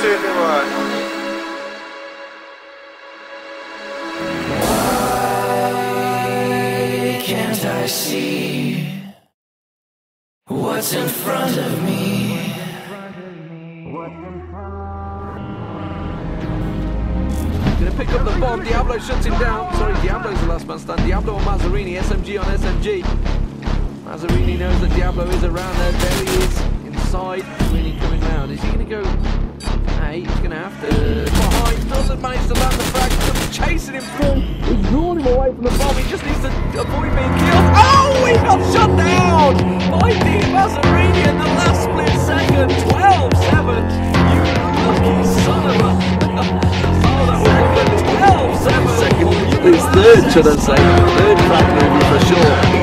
Absolutely right. Why can't I see what's in front of me? Gonna pick up the bomb. Diablo shuts him down. Sorry, Diablo's the last man standing. Diablo on Mazzarini, SMG on SMG. Mazzarini knows that Diablo is around there. There he is inside. Really coming round. Is he gonna go? Hey, he's gonna have to. Behind, doesn't manage to land the frag. Just chasing him through. He's drawing him away from the bomb. He just needs to avoid being killed. Oh, he got shut down by Dean Mazzarini in the last split second. 12-7. You lucky son of a. Second, 12-7. His third, should I say. Third frag movie for sure.